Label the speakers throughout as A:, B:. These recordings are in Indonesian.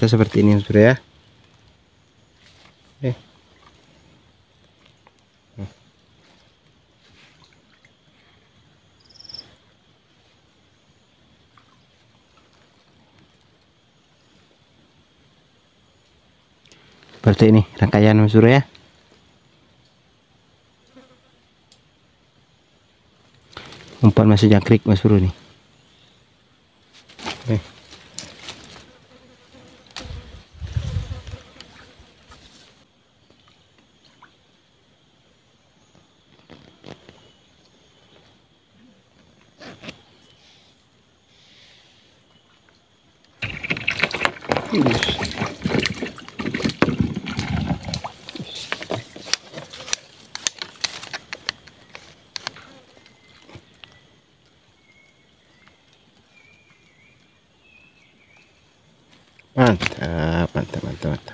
A: bisa seperti ini Mas Bro ya. Oke. Seperti ini rangkaian Mas Bro ya. Umpan masih jangkrik Mas Bro nih. Oke. Mantap, mantap, mantap, mantap.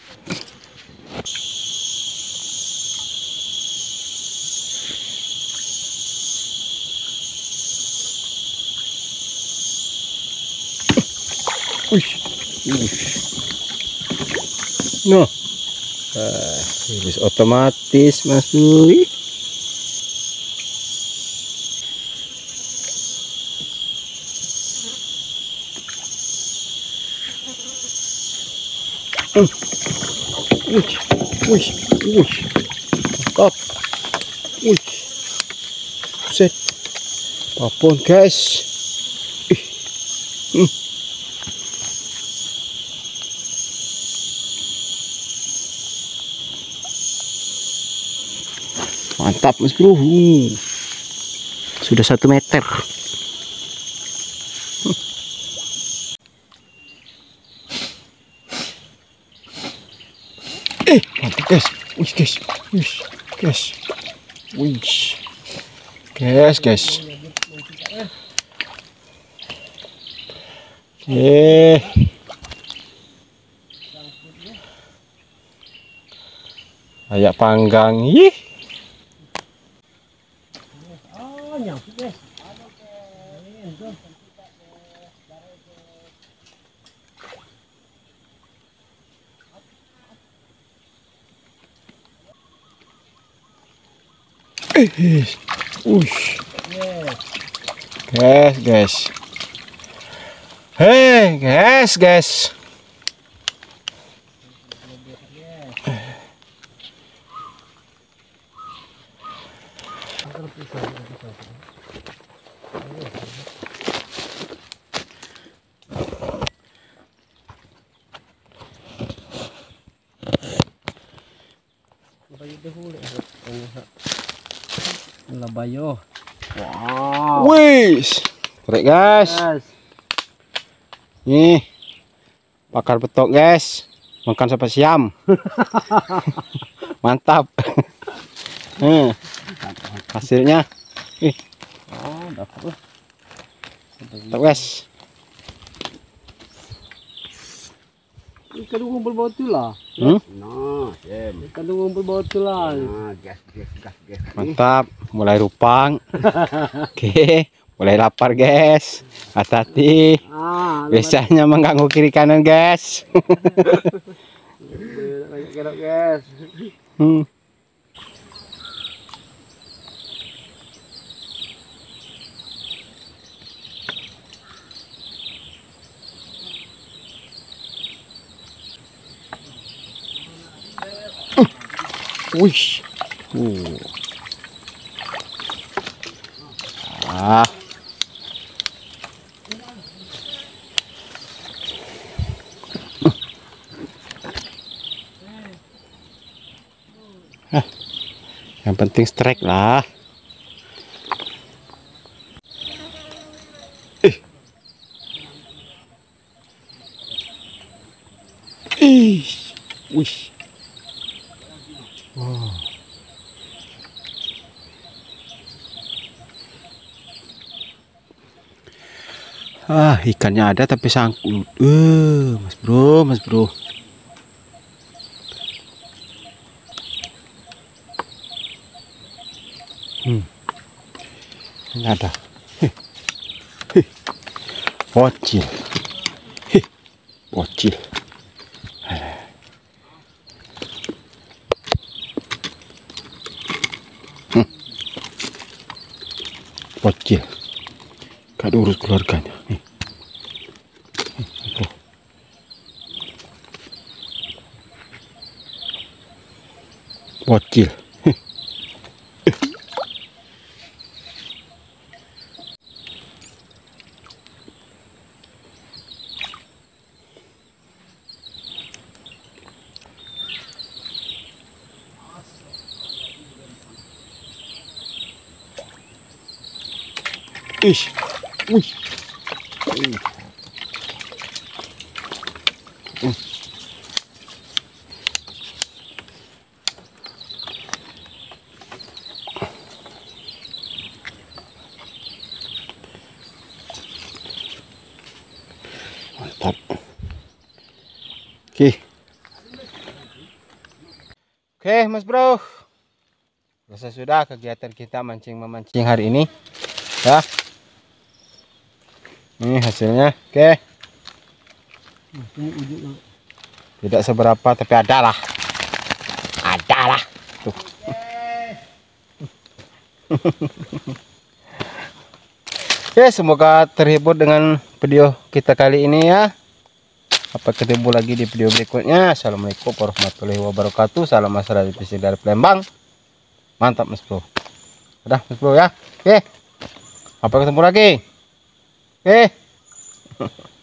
A: No, ini otomatis Mas Bro. Mantap. Set. Papon guys. Mantap Mas Bro. Sudah 1 meter. Mantap guys. Guys. Ayak panggang. Guys. Hey guys.
B: Labayo. Wow.
A: Wis. Keren guys. Nih. Bakar betok guys. Makan sampai siam. Mantap. Hasilnya.
B: Oh, dapat.
A: Mantap guys.
B: Ikan ngumpul batu lah.
A: Nah,
B: ikan ngumpul batu lah.
A: gas. Mantap, mulai rupang. Oke, mulai lapar guys. Hati-hati. Biasanya mengganggu kiri kanan guys.
B: Banyak guys.
A: Wih. Yang penting strike lah. Wih. Wow. Ikannya ada tapi sangkut. Mas bro. Ini ada. Bocil. Gak diurus keluarganya. Nih. Bocil. Ish. Wih. Mantap. Oke, Mas Bro. Selesai sudah kegiatan kita mancing-memancing hari ini. Ya. Ini hasilnya. Oke. Tidak seberapa tapi adalah. Adalah. Tuh. Oke, semoga terhibur dengan video kita kali ini ya. Sampai ketemu lagi di video berikutnya. Assalamualaikum warahmatullahi wabarakatuh. Salam masyarakat dari Palembang. Mantap Mas Bro. Udah Mas Bro ya. Oke. Sampai ketemu lagi. Oke.